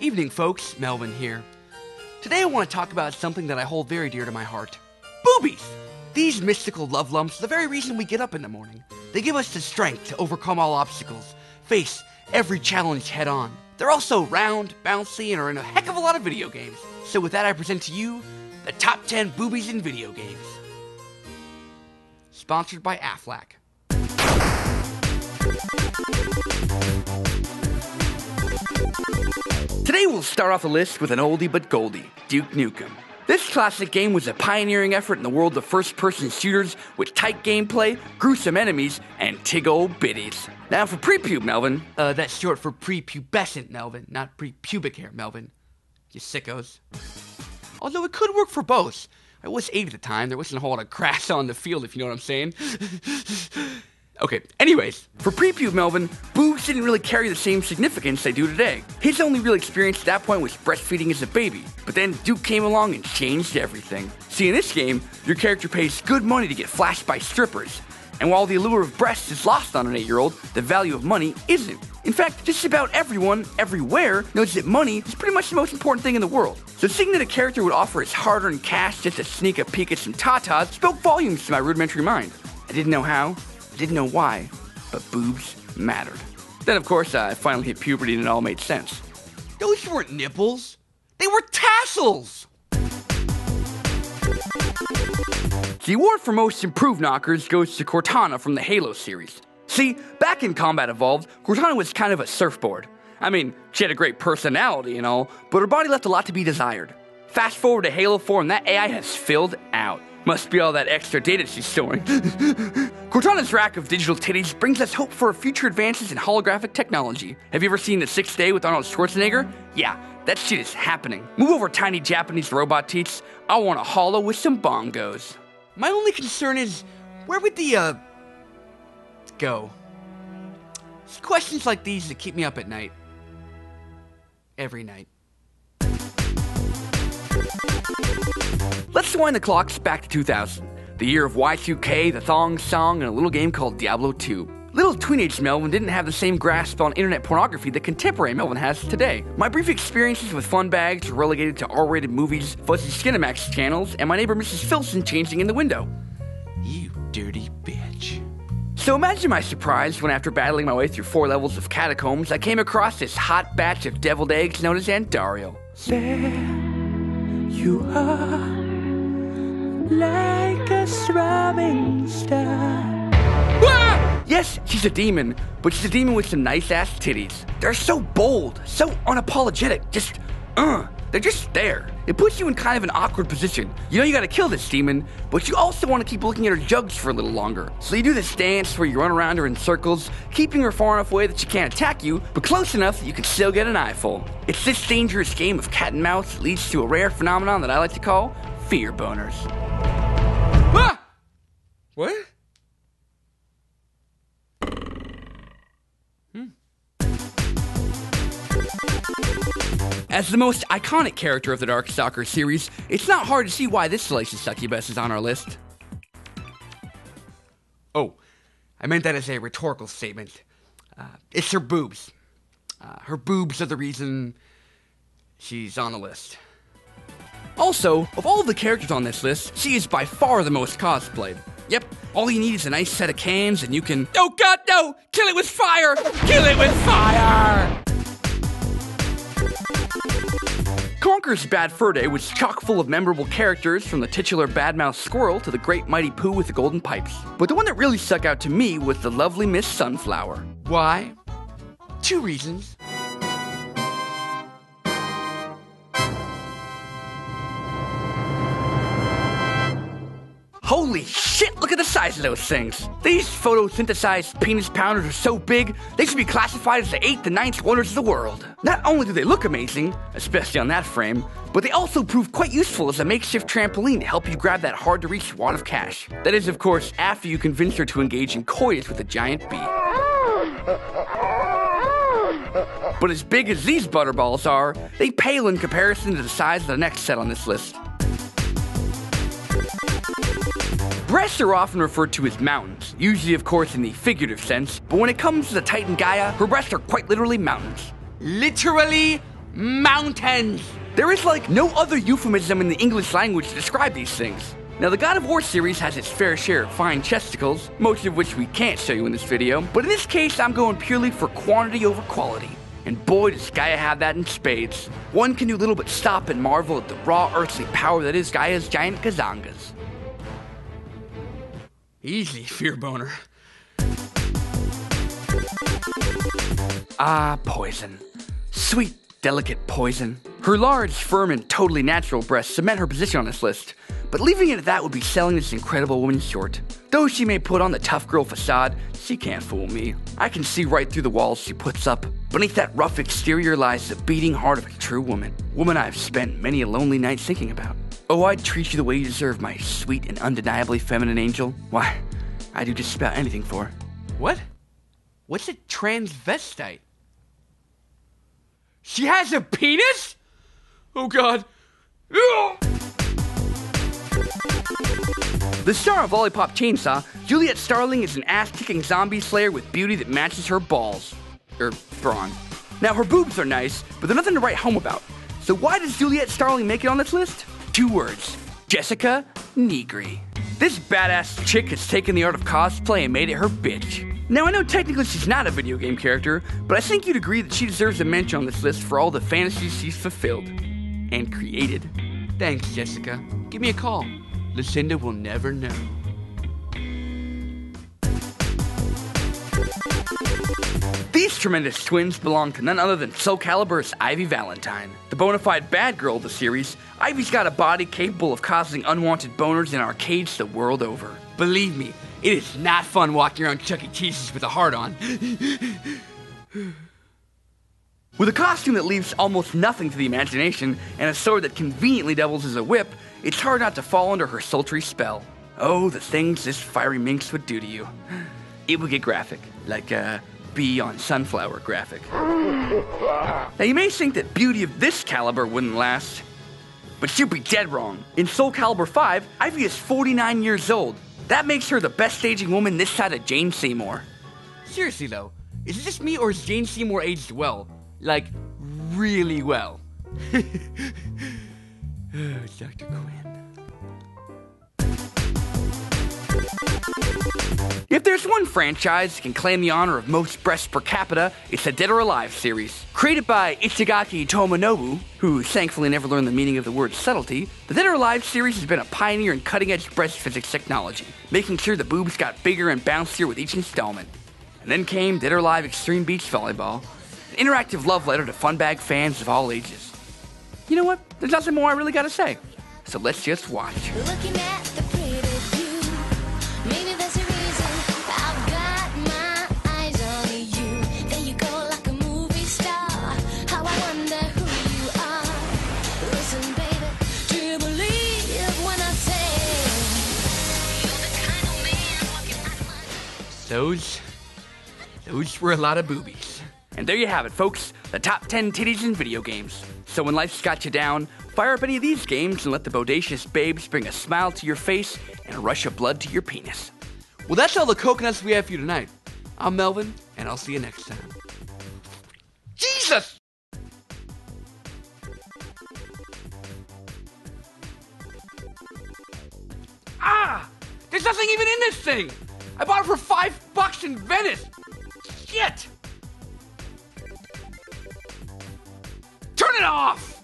Evening, folks. Melvin here. Today I want to talk about something that I hold very dear to my heart. Boobies! These mystical love lumps are the very reason we get up in the morning. They give us the strength to overcome all obstacles, face every challenge head on. They're also round, bouncy, and are in a heck of a lot of video games. So with that, I present to you the top 10 boobies in video games. Sponsored by Aflac. Today we'll start off the list with an oldie but goldie, Duke Nukem. This classic game was a pioneering effort in the world of first-person shooters with tight gameplay, gruesome enemies, and tig-old biddies. Now for pre-pube, Melvin. That's short for prepubescent, Melvin, not pre-pubic hair, Melvin. You sickos. Although it could work for both. I was 8 at the time. There wasn't a whole lot of grass on the field, if you know what I'm saying. Okay, anyways, for pre-pube Melvin, boobs didn't really carry the same significance they do today. His only real experience at that point was breastfeeding as a baby, but then Duke came along and changed everything. See, in this game, your character pays good money to get flashed by strippers, and while the allure of breasts is lost on an 8-year-old, the value of money isn't. In fact, just about everyone, everywhere, knows that money is pretty much the most important thing in the world. So seeing that a character would offer his hard-earned cash just to sneak a peek at some tatas spoke volumes to my rudimentary mind. I didn't know how, I didn't know why, but boobs mattered. Then, of course, I finally hit puberty and it all made sense. Those weren't nipples. They were tassels! The award for most improved knockers goes to Cortana from the Halo series. See, back in Combat Evolved, Cortana was kind of a surfboard. I mean, she had a great personality and all, but her body left a lot to be desired. Fast forward to Halo 4 and that AI has filled out. Must be all that extra data she's storing. Cortana's rack of digital titties brings us hope for future advances in holographic technology. Have you ever seen The Sixth Day with Arnold Schwarzenegger? Yeah, that shit is happening. Move over tiny Japanese robot teats. I want a holo with some bongos. My only concern is, where would the, go? It's questions like these that keep me up at night. Every night. Let's wind the clocks back to 2000, the year of Y2K, the Thong Song, and a little game called Diablo 2. Little teenage Melvin didn't have the same grasp on internet pornography that contemporary Melvin has today. My brief experiences with fun bags were relegated to R-rated movies, fuzzy Skinamax channels, and my neighbor Mrs. Filson changing in the window. You dirty bitch. So imagine my surprise when after battling my way through 4 levels of catacombs, I came across this hot batch of deviled eggs known as Andariel. There you are, like a throbbing star. Ah! Yes, she's a demon, but she's a demon with some nice-ass titties. They're so bold, so unapologetic, they're just there. It puts you in kind of an awkward position. You know you gotta kill this demon, but you also want to keep looking at her jugs for a little longer. So you do this dance where you run around her in circles, keeping her far enough away that she can't attack you, but close enough that you can still get an eyeful. It's this dangerous game of cat and mouse that leads to a rare phenomenon that I like to call fear boners. Ah! What? As the most iconic character of the Darkstalkers series, it's not hard to see why this salacious succubus is on our list. Oh, I meant that as a rhetorical statement. It's her boobs. Her boobs are the reason she's on the list. Also, of all of the characters on this list, she is by far the most cosplayed. Yep, all you need is a nice set of cans and you can— Oh god, no! Kill it with fire! Kill it with fire! Conker's Bad Fur Day was chock full of memorable characters, from the titular badmouth squirrel to the great mighty Pooh with the golden pipes. But the one that really stuck out to me was the lovely Miss Sunflower. Why? 2 reasons. Holy shit, look at the size of those things. These photosynthesized penis pounders are so big, they should be classified as the 8th and 9th wonders of the world. Not only do they look amazing, especially on that frame, but they also prove quite useful as a makeshift trampoline to help you grab that hard-to-reach wad of cash. That is, of course, after you convince her to engage in coitus with a giant bee. But as big as these butterballs are, they pale in comparison to the size of the next set on this list. Breasts are often referred to as mountains, usually of course in the figurative sense, but when it comes to the Titan Gaia, her breasts are quite literally mountains. Literally Mountains! There is like no other euphemism in the English language to describe these things. Now, the God of War series has its fair share of fine chesticles, most of which we can't show you in this video, but in this case, I'm going purely for quantity over quality. And boy, does Gaia have that in spades. One can do little but stop and marvel at the raw earthly power that is Gaia's giant gazangas. Easy, fear boner. Ah, poison. Sweet, delicate poison. Her large, firm, and totally natural breasts cement her position on this list. But leaving it at that would be selling this incredible woman short. Though she may put on the tough girl facade, she can't fool me. I can see right through the walls she puts up. Beneath that rough exterior lies the beating heart of a true woman. Woman I've spent many a lonely night thinking about. Oh, I'd treat you the way you deserve, my sweet and undeniably feminine angel. Why, I'd do just about anything for her. What? What's a transvestite? She has a penis? Oh God. Ugh! The star of Lollipop Chainsaw, Juliet Starling is an ass-kicking zombie slayer with beauty that matches her balls. Brawn. Now, her boobs are nice, but they're nothing to write home about. So why does Juliet Starling make it on this list? 2 words. Jessica Negri. This badass chick has taken the art of cosplay and made it her bitch. Now, I know technically she's not a video game character, but I think you'd agree that she deserves a mention on this list for all the fantasies she's fulfilled and created. Thanks, Jessica. Give me a call. Lucinda will never know. These tremendous twins belong to none other than Soul Calibur's Ivy Valentine. The bona fide bad girl of the series, Ivy's got a body capable of causing unwanted boners in arcades the world over. Believe me, it is not fun walking around Chuck E. Cheese's with a heart on. With a costume that leaves almost nothing to the imagination and a sword that conveniently doubles as a whip, it's hard not to fall under her sultry spell. Oh, the things this fiery minx would do to you. It would get graphic, like a bee on sunflower graphic. Now, you may think that beauty of this caliber wouldn't last, but you'd be dead wrong. In Soul Calibur 5, Ivy is 49 years old. That makes her the best aging woman this side of Jane Seymour. Seriously though, is it just me or is Jane Seymour aged well? Like, really well. Dr. Quinn. If there's one franchise that can claim the honor of most breasts per capita, it's the Dead or Alive series. Created by Ichigaki Tomonobu, who thankfully never learned the meaning of the word subtlety, the Dead or Alive series has been a pioneer in cutting-edge breast physics technology, making sure the boobs got bigger and bouncier with each installment. And then came Dead or Alive Extreme Beach Volleyball, an interactive love letter to funbag fans of all ages. You know what? There's nothing more I really gotta say. So let's just watch. Looking at the pretty view, maybe there's a reason I've got my eyes on you. There you go like a movie star. How I wonder who you are. Listen, baby, do you believe when I say you're the kind of man walking out of my... Those were a lot of boobies. And there you have it, folks, the top 10 titties in video games. So when life's got you down, fire up any of these games and let the bodacious babes bring a smile to your face and a rush of blood to your penis. Well, that's all the coconuts we have for you tonight. I'm Melvin, and I'll see you next time. Jesus! Ah! There's nothing even in this thing! I bought it for $5 in Venice! Shit! Turn it off!